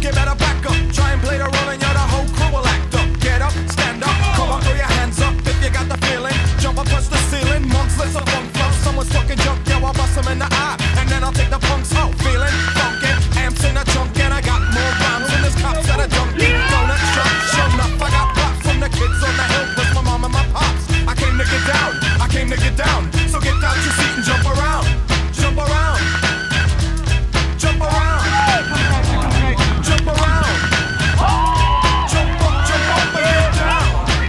you better back up. Try and play the role and you're the whole crew will act up. Get up, stand up, come on, throw your hands up if you got the feeling. Jump up, touch the ceiling, monks, let's a funk flow. Someone's talking junk, yo, I'll bust them in the eye, and then I'll take the punks out. Feeling funky, amps in a trunk, and I got more rhymes than this cops at a junkie donut shop. Show enough, I got props from the kids on the hill, plus my mom and my pops. I came to get down, I came to get down. So get out your seat and jump around, jump around, jump around, jump around, jump up and get down.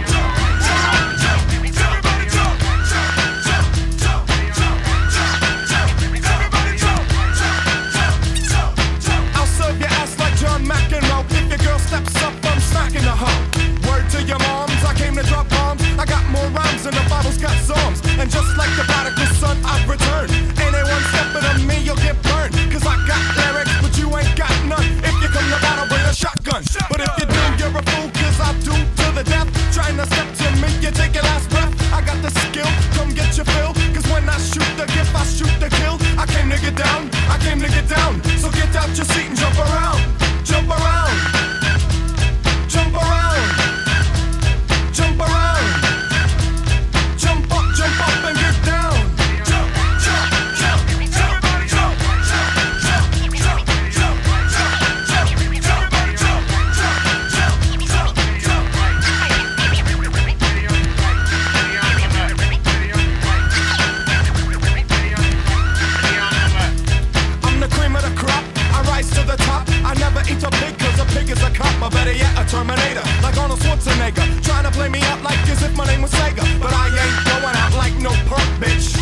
Everybody jump, I'll serve your ass like John McEnroe. If your girl steps up, I'm smacking the hoe. Word to your moms, I came to drop bombs. I got more rhymes than the Bible's got psalms. And just like the prodigal son, I've returned. Anyone stepping on me, you'll get burned. Cause I got lyrics, but you ain't got none. If you come to battle, bring a shotgun. But if you do, you're a fool, cause I do to the death. Trying to step to me, you take your last breath. I got the skill, come get your fill. Cause when I shoot the gift, I shoot the kill. I came to get down, I came to get down. So get out your seat and jump around, jump around, jump around, jump around, jump up and get down. Jump, jump, jump, everybody jump, jump, jump, jump, jump, jump, jump, everybody jump, jump, jump, jump, jump. I'm the cream of the crop, I rise to the top. I never eat a pig cause a pig is a cop. Or better yet, a Terminator, like Arnold Schwarzenegger. Trying to play me out like as if my name was Sega. But I ain't going out like no perk, bitch.